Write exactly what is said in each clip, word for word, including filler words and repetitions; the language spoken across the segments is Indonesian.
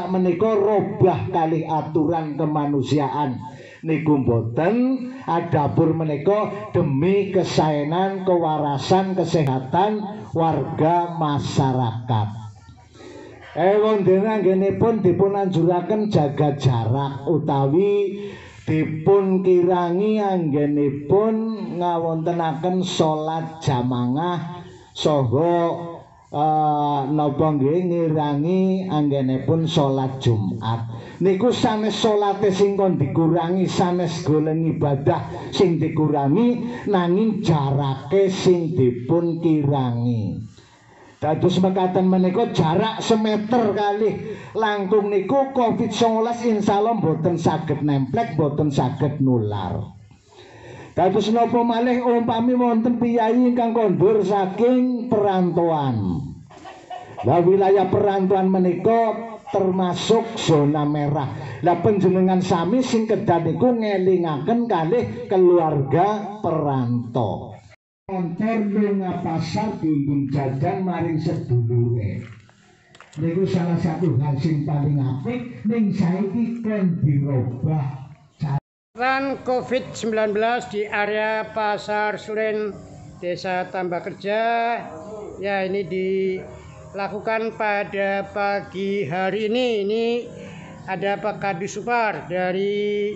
sak menika robah kalih aturan kemanusiaan niku mboten. Adapun menika demi kesaenan, kewarasan, kesehatan warga masyarakat. Eh wondene anggenipun dipun anjuraken jaga jarak utawi dipun kirangi anggenipun ngawontenaken salat jamaah saha uh, napa nggih ngirangi anggenipun salat Jumat. Niku sanes salate sing kon dikurangi, sanes goleng ibadah sing dikurangi, nanging jarake sing dipun kirangi. Dados mekaten menika jarak semeter kalih langkung niku covid sembilan belas insyaallah mboten saged nemplek, mboten saged nular. Dados napa malih umpami wonten piyai ingkang kondur saking perantauan. Lah wilayah perantauan menika termasuk zona merah. Lah panjenengan sami sing kedah niku ngelingaken kalih keluarga perantau. Montor lunga pasar diundung jajan maring sedulure. Niku salah satu hal sing paling apik ning saiki kan dirobah. Ran covid sembilan belas di area Pasar Suren Desa Tambah Kerja ya ini dilakukan pada pagi hari ini. Ini ada Pak Kadus Supar dari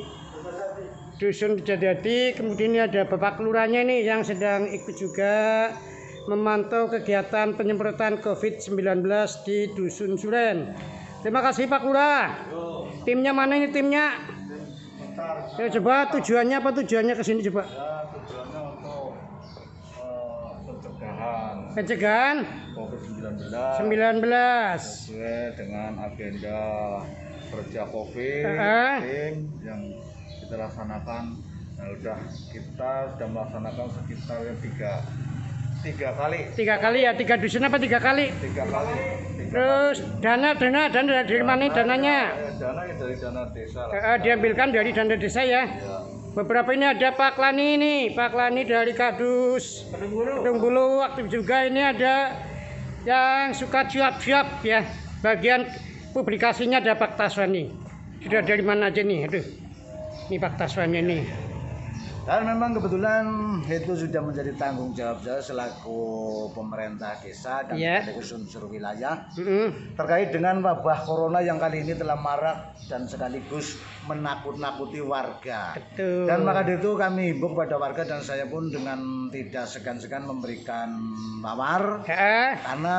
Dusun Jadati, kemudian ini ada Bapak Kelurahnya nih yang sedang ikut juga memantau kegiatan penyemprotan covid sembilan belas di Dusun Suren. Terima kasih Pak Lurah. Timnya mana ini timnya? Ya, coba tujuannya apa tujuannya ke sini coba? Ya, tujuannya untuk uh, pencegahan Pencegahan covid sembilan belas sesuai dengan agenda kerja COVID uh-uh. tim yang kita laksanakan. Nah, udah kita sudah melaksanakan sekitar tiga tiga kali. Tiga kali ya, tiga dusun apa tiga kali? Tiga kali. Tiga Terus kali. dana dana dana dari mana dananya? Dana dari dana desa. Uh, diambilkan dari dana desa ya. Ya. Beberapa ini ada Pak Lani ini, Pak Lani dari Kadus Kedung Bulu aktif juga. Ini ada yang suka siap-siap ya. Bagian publikasinya ada Pak Taswani. Sudah dari mana aja nih? Aduh. Ini Pak Taswani ini. Dan memang kebetulan itu sudah menjadi tanggung jawab saya selaku pemerintah desa dan yeah. sekaligus unsur wilayah mm-hmm. terkait dengan wabah corona yang kali ini telah marak dan sekaligus menakut-nakuti warga. Betul. Dan maka itu kami himbau kepada warga dan saya pun dengan tidak segan-segan memberikan mawar yeah. karena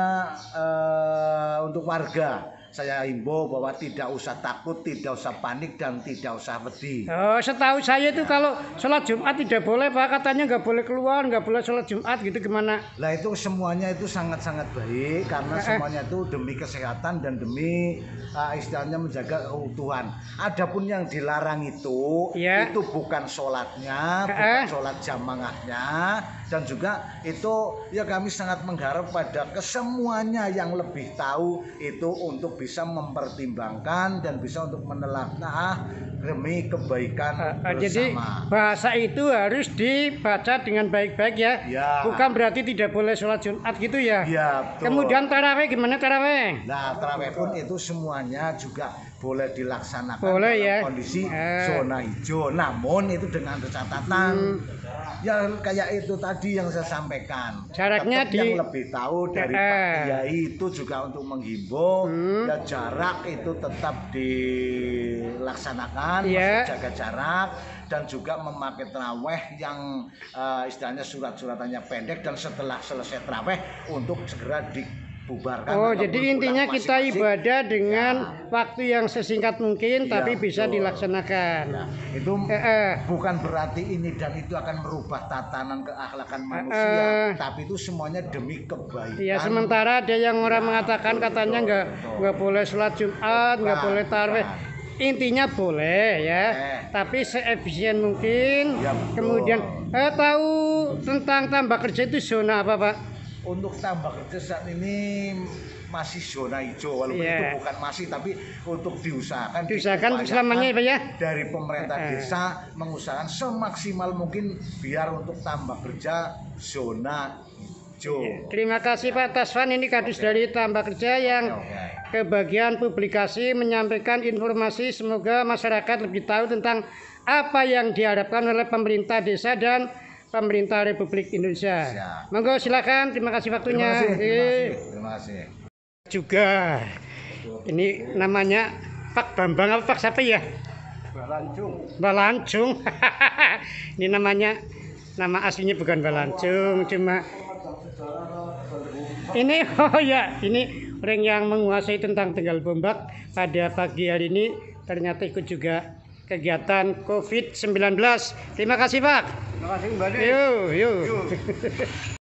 uh, untuk warga saya himbau bahwa tidak usah takut, tidak usah panik, dan tidak usah wedi. Oh, setahu saya itu kalau sholat Jumat tidak boleh Pak, katanya nggak boleh keluar, nggak boleh sholat Jumat gitu, gimana? Lah itu semuanya itu sangat-sangat baik karena semuanya itu demi kesehatan dan demi uh, istilahnya menjaga keutuhan. Adapun yang dilarang itu, ya. itu bukan sholatnya, bukan sholat jamaahnya, dan juga itu ya kami sangat mengharap pada kesemuanya yang lebih tahu itu untuk bisa mempertimbangkan dan bisa untuk menelaah demi kebaikan uh, uh, bersama. Jadi bahasa itu harus dibaca dengan baik-baik ya. Ya. Bukan berarti tidak boleh sholat Jumat gitu ya. Ya, betul. Kemudian taraweh gimana taraweh? Nah, taraweh pun itu semuanya juga boleh dilaksanakan boleh, dalam ya. kondisi uh. zona hijau. Namun itu dengan catatan hmm. yang kayak itu tadi yang saya sampaikan. Jaraknya di... yang lebih tahu dari uh. Pak Kiai itu juga untuk menghimbau hmm. ya jarak itu tetap dilaksanakan, yeah. jaga jarak dan juga memakai taraweh yang uh, istilahnya surat-suratannya pendek dan setelah selesai taraweh untuk segera di bubarkan. Oh, jadi intinya kita ibadah dengan ya. waktu yang sesingkat mungkin ya, tapi bisa betul. dilaksanakan. Ya. Itu eh, eh. bukan berarti ini dan itu akan merubah tatanan keakhlakan manusia, eh, tapi itu semuanya demi kebaikan. Ya, sementara ada yang orang ya, mengatakan betul, katanya nggak nggak boleh sholat Jumat, nggak boleh tarawih. Intinya boleh ya, eh. tapi seefisien mungkin. Ya, kemudian eh, tahu tentang tambah kerja itu zona apa Pak? Untuk tambah kerja saat ini masih zona hijau, walaupun yeah. itu bukan masih, tapi untuk diusahakan diusahakan selamanya Pak ya, dari pemerintah uh. desa mengusahakan semaksimal mungkin biar untuk tambah kerja zona hijau. Terima kasih Pak Taswan, ini kardus dari Tambak Kerja yang kebagian publikasi menyampaikan informasi, semoga masyarakat lebih tahu tentang apa yang diharapkan oleh pemerintah desa dan pemerintah Republik Indonesia. Siap. Monggo silakan, terima kasih waktunya. Terima kasih, terima kasih, terima kasih. Juga ini namanya Pak Bambang apa Pak siapa ya? Balancung. Balancung. Ini namanya, nama aslinya bukan Balancung, cuma ini oh ya, ini orang yang menguasai tentang Tegal Bombak pada pagi hari ini ternyata ikut juga kegiatan COVID sembilan belas. Terima kasih Pak. Terima kasih kembali. Yuk, yuk.